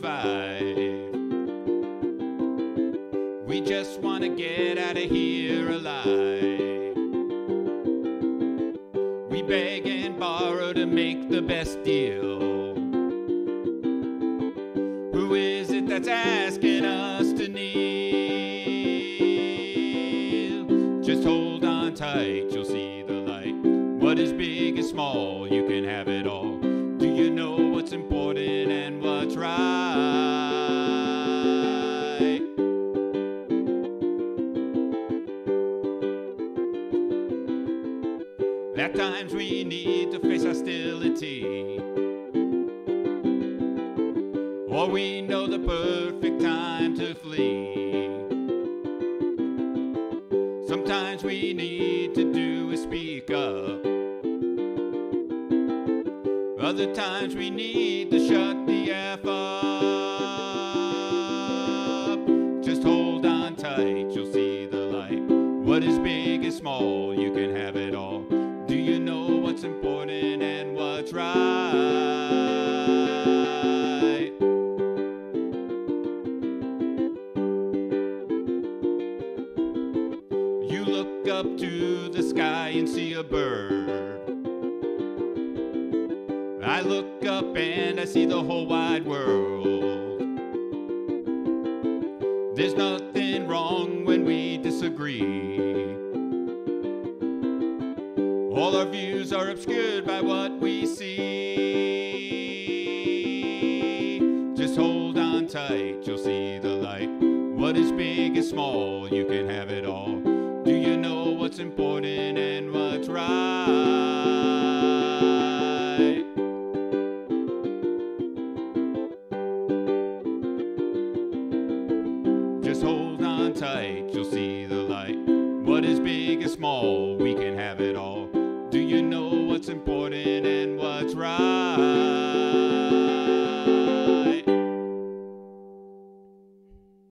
survive. We just want to get out of here alive. We beg and borrow to make the best deal. Who is it that's asking us to kneel? Just hold on tight, you'll see the light. What is big is small, you can have it all. Do you know what's important and what's right? At times we need to face hostility, or we know the perfect time to flee. Sometimes we need to do is speak up. Other times we need to shut the F up. Just hold on tight, you'll see the light. What is big is small, you can have it all. Do you know what's important and what's right? You look up to the sky and see a bird. I look up and I see the whole wide world. There's nothing wrong when we disagree. All our views are obscured by what we see. Just hold on tight, you'll see the light. What is big is small, you can have it all. Do you know what's important and what's right? Just hold on tight, you'll see the light. What is big is small, we can have it all. Do you know what's important and what's right?